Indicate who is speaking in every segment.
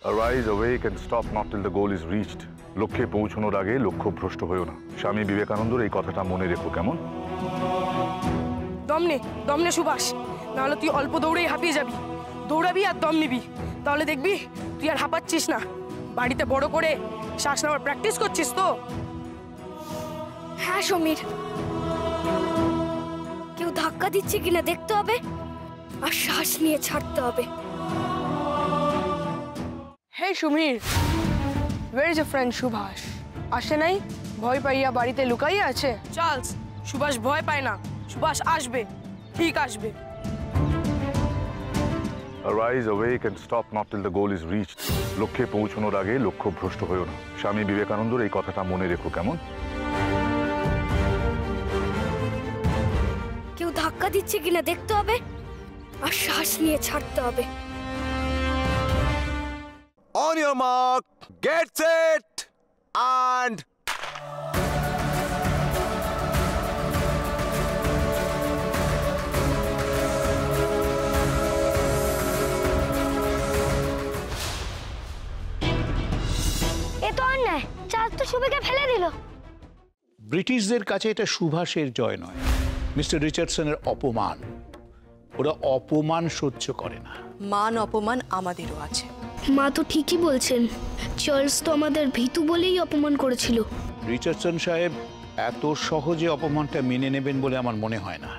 Speaker 1: Arise, awake and stop not till the goal is reached. লক্ষ্যে পৌঁছানোর আগে লক্ষ্য ভ্রষ্ট হয়েও না। স্বামী বিবেকানন্দর এই কথাটা মনে রেখো, কেমন?
Speaker 2: দম নে সুভাষ, নাহলে তুই অল্প দৌড়েই হাঁপিয়ে যাবি। দৌড়াবি আর দম নিবি, তাহলে দেখবি তুই আর হাঁপাচ্ছিস না। বাড়িতে বড় করে শ্বাস নেওয়ার প্র্যাকটিস করছিস তো?
Speaker 3: হ্যাঁ সমীর, কেউ ধাক্কা দিচ্ছে কিনা দেখতে হবে আর শ্বাস নিয়ে ছাড়তে হবে।
Speaker 2: Hey Shumir, where is your friend Subhash? আসে নাই? ভয় পাইয়া বাড়িতে লুকাইয়া আছে? চার্লস, সুভাষ ভয় পায় না, সুভাষ আসবে, ঠিক আসবে।
Speaker 1: Arise, awake and stop not till the goal is reached. লক্ষ্যে পৌঁছানোর আগে লক্ষ্য ভ্রষ্ট হয়েও না। স্বামী বিবেকানন্দর এই কথাটা মনে রেখো, কেমন?
Speaker 3: কেউ ধাক্কা দিচ্ছে কিনা দেখতে হবে আর শ্বাস নিয়ে ছাড়তে হবে।
Speaker 4: On your mark, get set, and
Speaker 3: এ তো অন্যায়, চার্লস তো সুবিকে ফেলে দিল।
Speaker 5: ব্রিটিশদের কাছে এটা সুভাষের জয় নয়, মিস্টার রিচার্ডসনের অপমান। ওরা অপমান সহ্য করে না।
Speaker 2: মান অপমান আমাদেরও আছে।
Speaker 3: মা তো ঠিকই বলছেন, চার্লস তো আমাদের ভীতু বলেই অপমান করেছিল।
Speaker 5: রিচার্ডসন সাহেব এত সহজে অপমানটা মেনে নেবেন বলে আমার মনে হয় না।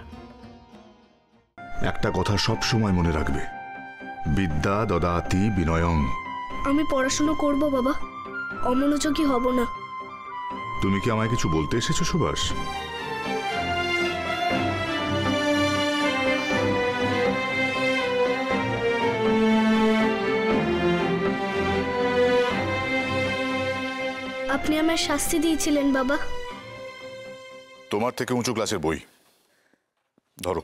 Speaker 6: একটা কথা সব সময় মনে রাখবে, বিদ্যা দদাতি বিনয়ং।
Speaker 3: আমি পড়াশোনা করব বাবা, অমনোযোগী হব না।
Speaker 6: তুমি কি আমায় কিছু বলতে এসেছো সুভাষ?
Speaker 3: আপনি আমায় শাস্তি দিয়েছিলেন বাবা।
Speaker 6: তোমার থেকে উঁচু ক্লাসের বই ধরো।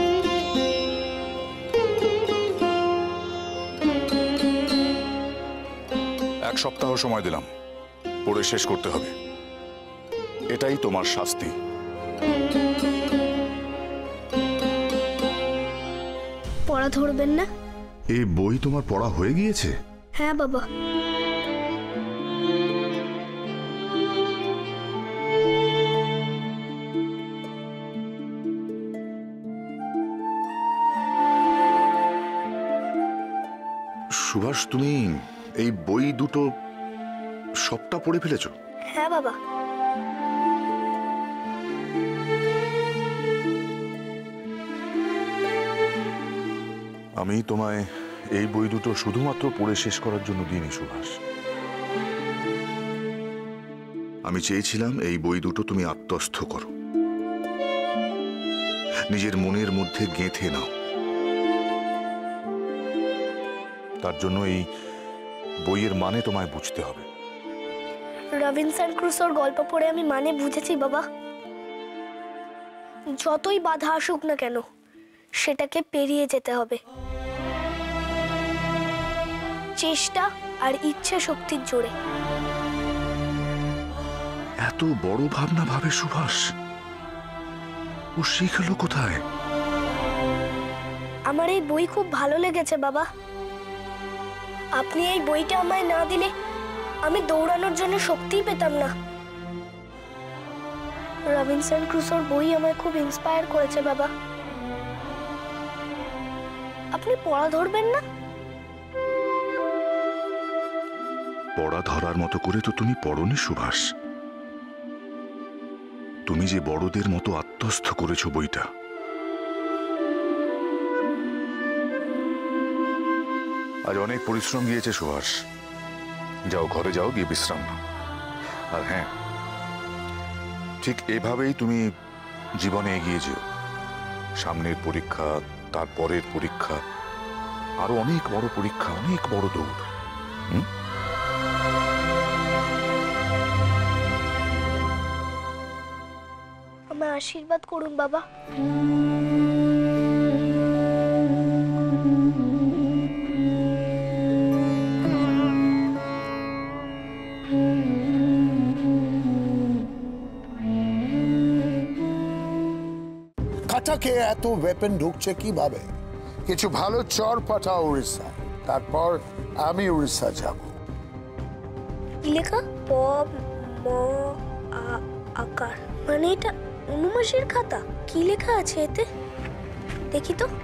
Speaker 6: এক সপ্তাহ সময় দিলাম, পড়ে শেষ করতে হবে। এটাই তোমার শাস্তি।
Speaker 3: পড়া ধরবেন না?
Speaker 6: এই বই তোমার পড়া হয়ে গিয়েছে?
Speaker 3: হ্যাঁ বাবা।
Speaker 6: সুভাষ, তুমি এই বই দুটো সবটা পড়ে ফেলেছো?
Speaker 3: হ্যাঁ বাবা।
Speaker 6: আমি তোমায় এই বই দুটো শুধুমাত্র পড়ে শেষ করার জন্য দিইনি সুভাষ। আমি চেয়েছিলাম এই বই দুটো তুমি আত্মস্থ করো, নিজের মনের মধ্যে গেঁথে নাও। তার জন্য এই বইয়ের মানে তোমায় বুঝতে হবে।
Speaker 3: রবিনসন ক্রুসোর গল্প পড়ে আমি মানে বুঝেছি বাবা। যতই বাধা আসুক না কেন, সেটাকে পেরিয়ে যেতে হবে চেষ্টা আর ইচ্ছা শক্তির জোরে।
Speaker 6: এত বড় ভাবনা ভাবে সুভাষ, ও শিখলো কোথায়?
Speaker 3: আমার এই বই খুব ভালো লেগেছে বাবা। আপনি এই বইটা আমায় না দিলে আমি দৌড়ানোর জন্য শক্তিই পেতাম না। রবিনসন ক্রুসোর বই আমায় খুব ইন্সপায়ার করেছে বাবা। আপনি পড়া ধরবেন না?
Speaker 6: পড়া ধরার মতো করে তো তুমি পড়নি সুভাষ। তুমি যে বড়দের মতো আত্মস্থ করেছো বইটা। আজ অনেক পরিশ্রম গিয়েছে সুভাষ, যাও ঘরে যাও, গিয়ে বিশ্রাম নাও। আর হ্যাঁ, ঠিক এভাবেই তুমি জীবনে এগিয়ে যেও। সামনের পরীক্ষা, তারপরের পরীক্ষা, আরো অনেক বড় পরীক্ষা, অনেক বড় দৌড়।
Speaker 3: আমায় আশীর্বাদ করুন বাবা।
Speaker 7: খাটাকে এত ওয়েপন ঢুকছে কিভাবে? কিছু ভালো চর পাঠাও উড়িষ্যায়। তারপর আমি উড়িষ্যা যাব।
Speaker 3: কি লেখা? প ম আকার, মানে এটা অনুমাসের খাতা। কি লেখা আছে এতে? দেখি তো।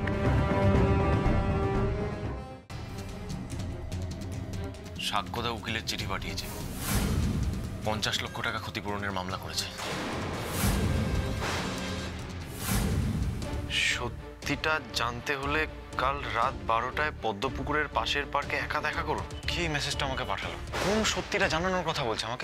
Speaker 8: সাক্ষ্যদা উকিলের চিঠি পাঠিয়েছে, 50 লক্ষ টাকা ক্ষতিপূরণের মামলা করেছে। সত্যিটা জানতে হলে কাল রাত 12টায় পদ্মপুকুরের পাশের পার্কে একা দেখা করুন। কি এই মেসেজটা আমাকে পাঠালো? কোন সত্যিটা জানানোর কথা বলছে আমাকে?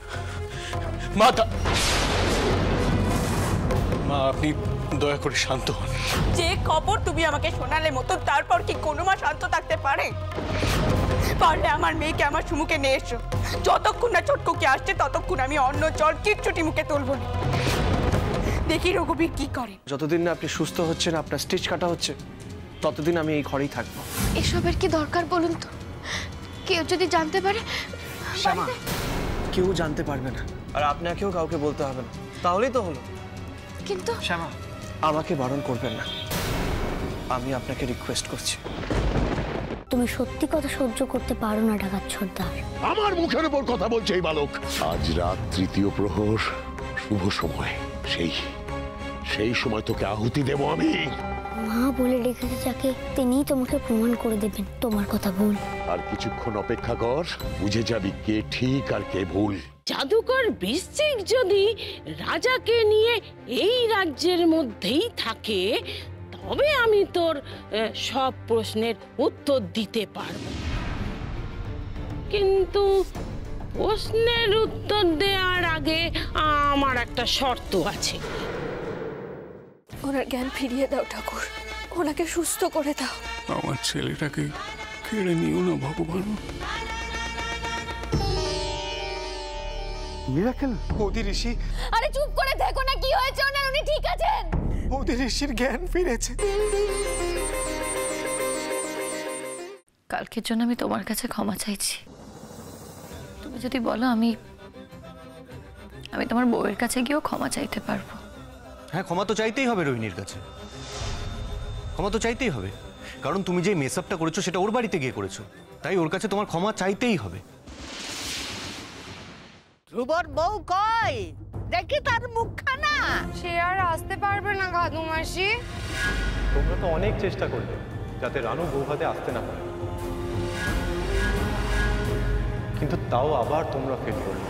Speaker 5: মা, আপনি দয়া করে শান্ত হন।
Speaker 9: যে খবর তুমি আমাকে শোনালে মতো, তারপর কি কোনো মা শান্ত থাকতে পারে? পারলে আমার মেয়েকে আমার সুমুখে নিয়ে এসো। যতক্ষণ না ছোটকুকে আসছে ততক্ষণ আমি অন্য জল কিচ্ছুটি মুখে তুলব না। দেখি রঘুবীর কি করে।
Speaker 10: যতদিন না আপনি সুস্থ হচ্ছেন, আপনার স্টিচ কাটা হচ্ছে, ততদিন আমি এই ঘরেই থাকবো।
Speaker 3: এসবের কি দরকার বলুন তো? কেউ যদি জানতে পারে?
Speaker 10: শ্যামা, কেউ জানতে পারবে না, আর আপনাকেও কাউকে বলতে হবে না, তাহলেই তো হলো।
Speaker 3: কিন্তু
Speaker 10: শ্যামা, আমাকে বারণ করবেন না, আমি আপনাকে রিকোয়েস্ট করছি।
Speaker 3: তুমি সত্যি কথা সহ্য করতে পারো না ডাকাত সর্দার।
Speaker 11: আমার মুখের উপর কথা বলছে এই বালক। আজ রাত 3য় প্রহর, শুভ সময়। সেই সময় তোকে আহুতি দেব আমি।
Speaker 3: মা বলে রেখেছে যাকে, তিনিই তোমাকে প্রমাণ করে দেবেন তোমার কথা ভুল।
Speaker 11: আর কিছুক্ষণ অপেক্ষা কর, বুঝে যাবি কে ঠিক আর কে ভুল।
Speaker 12: জাদুকর বৃশ্চিক যদি রাজাকে নিয়ে এই রাজ্যের মধ্যেই থাকে, তবে আমি তোর সব প্রশ্নের উত্তর দিতে পারবো। কিন্তু প্রশ্নের উত্তর দেওয়ার আগে আমার একটা শর্ত আছে।
Speaker 2: ওনার জ্ঞান ফিরিয়ে দাও ঠাকুর, ওনাকে সুস্থ করে দাও।
Speaker 13: আমার ছেলেটাকে কেড়ে নিও না ভগবান।
Speaker 7: মিরাকেল,
Speaker 10: বৌদি ঋষি।
Speaker 9: আরে চুপ করে দেখো না কি হয়েছে ওনার, উনি ঠিক আছেন।
Speaker 10: বৌদি ঋষির জ্ঞান ফিরেছে।
Speaker 14: কালকের জন্য আমি তোমার কাছে ক্ষমা চাইছি। তুমি যদি বলো আমি তোমার বউয়ের কাছে গিয়েও ক্ষমা চাইতে পারবো।
Speaker 8: হ্যাঁ, ক্ষমা তো চাইতেই হবে রোহিণীর কাছে, ক্ষমা তো চাইতেই হবে, কারণ তুমি যে মেসআপটা করেছো সেটা ওর বাড়িতে গিয়ে করেছো, তাই ওর কাছে তোমার ক্ষমা চাইতেই হবে।
Speaker 12: ধ্রুবর বউ কই? দেখি তার মুখখানা।
Speaker 2: সে আর আসতে পারবে না গাদু মাসি।
Speaker 15: তোমরা তো অনেক চেষ্টা করলে যাতে রানু বৌভাতে আসতে না পারে, কিন্তু তাও আবার তোমরা ফেল করলে।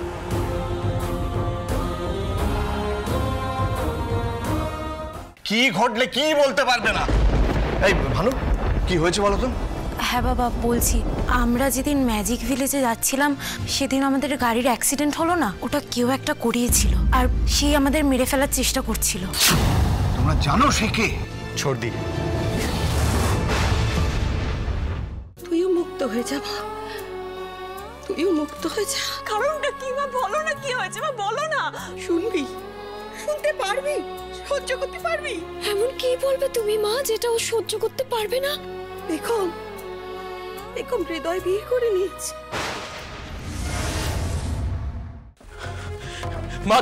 Speaker 4: কি ঘটলে কি বলতে পারবে না? এই ভানু, কি হয়েছে বলো তো?
Speaker 9: হ্যাঁ বাবা বলছি, আমরা যেদিন ম্যাজিক ভিলেজে যাচ্ছিলাম সেদিন আমাদের গাড়ির অ্যাক্সিডেন্ট হলো না, ওটা কেউ একটা করিয়েছিল, আর সেই আমাদের মেরে ফেলার চেষ্টা করছিল।
Speaker 4: তোমরা জানো সে কে?
Speaker 8: ছর্দি।
Speaker 9: তুইও মুক্ত হয়ে যা, তুইও মুক্ত হয়ে যা। কারণটা কি মা, বলো না কি হয়েছে মা, বলো না। শুনবি, শুনতে পারবি, সহ্য করতে পারবি?
Speaker 3: এমন কি বলবে তুমি মা যেটা ও সহ্য করতে পারবে না?
Speaker 9: দেখো হৃদয় বিয়ে করে নিয়েছে।
Speaker 5: মা,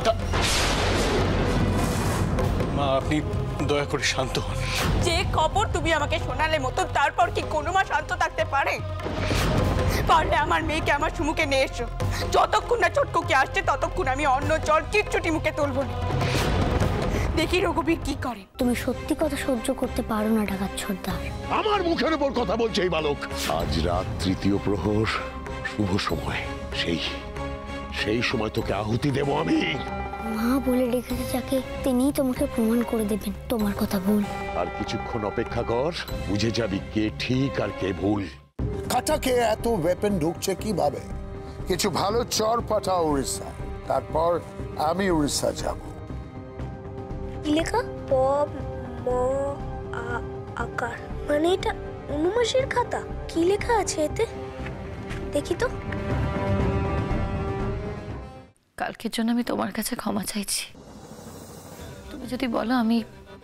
Speaker 5: আপনি দয়া করে শান্ত হন।
Speaker 9: যে খবর তুমি আমাকে শোনালে মতো, তারপর কি কোনো মা শান্ত থাকতে পারে? পারলে আমার মেয়েকে আমার সুমুখে নিয়ে এসো। যতক্ষণ না ছোটকুকে আসছে ততক্ষণ আমি অন্য জল কিচ্ছুটি মুখে তুলব না। দেখি রঘুবীর কি করে।
Speaker 3: তুমি সত্যি কথা সহ্য করতে পারো না ডাকাত সর্দার।
Speaker 11: আমার মুখের উপর কথা বলছে এই বালক। আজ রাত 3য় প্রহর, শুভ সময়। সেই সময় তোকে আহুতি দেব আমি।
Speaker 3: মা বলে রেখেছে যাকে, তিনিই তোমাকে প্রমাণ করে দেবেন তোমার কথা ভুল।
Speaker 11: আর কিছুক্ষণ অপেক্ষা কর, বুঝে যাবি কে ঠিক আর কে ভুল।
Speaker 7: খাটাকে এত ওয়েপন ঢুকছে কিভাবে? কিছু ভালো চর পাঠাও উড়িষ্যা, তারপর আমি উড়িষ্যা যাব।
Speaker 3: কি লেখা? প ম আকার, মানে এটা অনুমাসের খাতা। কি লেখা আছে এতে? দেখি তো।
Speaker 14: কালকের জন্য আমি তোমার কাছে ক্ষমা চাইছি। তুমি যদি বলো আমি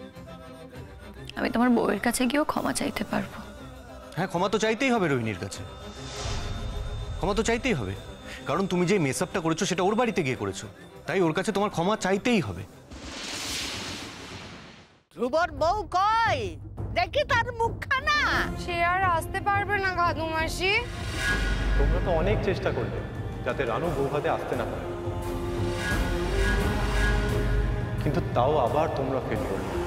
Speaker 14: তোমার বউয়ের কাছে গিয়েও ক্ষমা চাইতে পারবো।
Speaker 8: হ্যাঁ, ক্ষমা তো চাইতেই হবে রোহিণীর কাছে, ক্ষমা তো চাইতেই হবে, কারণ তুমি যে মেসআপটা করেছো সেটা ওর বাড়িতে গিয়ে করেছো, তাই ওর কাছে তোমার ক্ষমা চাইতেই হবে।
Speaker 12: ধ্রুবর বউ কই?
Speaker 16: দেখি তার মুখখানা।
Speaker 2: সে আর আসতে পারবে না খাদু মাসি।
Speaker 15: তোমরা তো অনেক চেষ্টা করলে যাতে রানু বৌভাতে আসতে না পারে, কিন্তু তাও আবার তোমরা ফেল করলে।